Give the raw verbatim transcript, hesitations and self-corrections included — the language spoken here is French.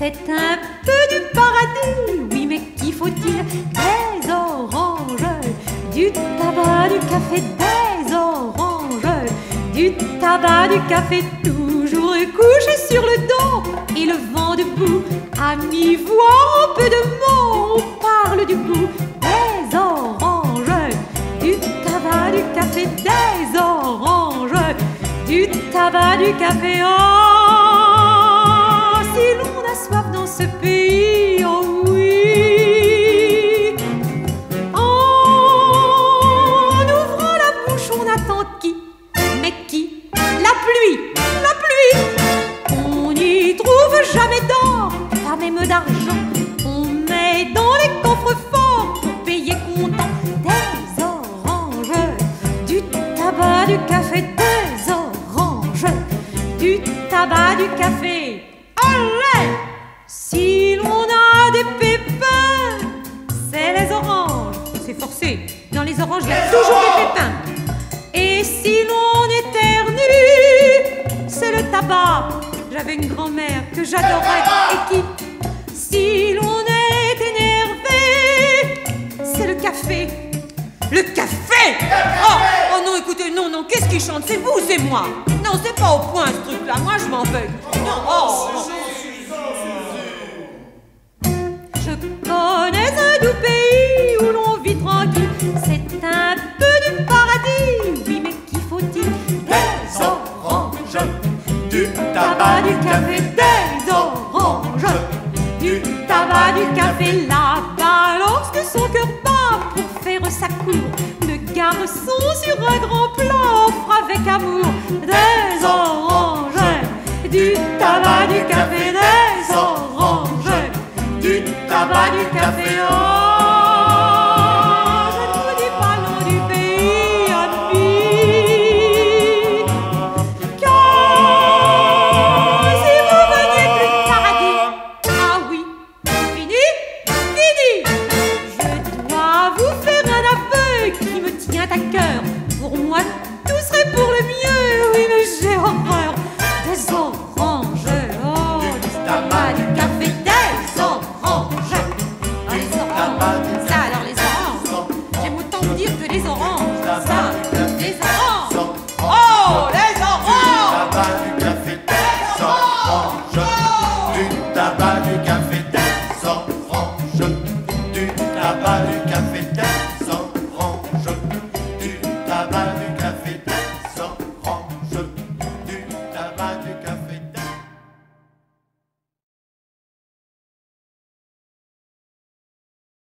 c'est un peu du paradis. Oui, mais qu'y faut-il? Des oranges, du tabac, du café, des oranges, du tabac, du café, toujours couché sur le dos et le vent debout. À mi-voix, en peu de mots, on parle du goût. Des oranges, du tabac, du café, des oranges, du tabac, du café. Oh, si l'on a soif dans ce pays, oh oui. En ouvrant la bouche, on attend qui? Mais qui? La pluie, la pluie. On n'y trouve jamais d'or, pas même d'argent. On met dans les coffres forts pour payer comptant. Des oranges, du tabac, du café, des oranges, du tabac, du café. Allez! Si l'on a des pépins, c'est les oranges. C'est forcé, dans les oranges il y a toujours des pépins. Et si l'on éternue, c'est le tabac. J'avais une grand-mère que j'adorais et qui, si l'on est énervé, c'est le café. Le café! Oh, oh non, écoutez, non, non, qu'est-ce qui chante? C'est vous ou c'est moi? Non, c'est pas au point ce truc-là, moi je m'en veux. Non, oh, non. Je connais un doux pays où l'on vit tranquille. C'est un peu du paradis. Oui, mais qu'y faut-il? Des oranges, du tabac, du café, des oranges, du tabac, du café. Là-bas, lorsque son cœur bat pour faire sa cour, le garçon sur un grand plat offre avec amour des oranges, du tabac, du café, des oranges, du tabac, du café. Oh, je ne vous dis pas le nom du pays, amis, car si vous veniez plus de paradis, ah oui, fini, fini. Je dois vous faire un aveu qui me tient à cœur. Pour moi, tout serait pour le mieux, oui, mais j'ai horreur des oranges. Oh, du tabac, du café, des oranges. Les oranges, ça alors les oranges. J'aime autant vous dire que les oranges, ça, les oranges. Oh, les oranges. Du café, des oranges. Du tabac, du café, des oranges. Du tabac, du café, des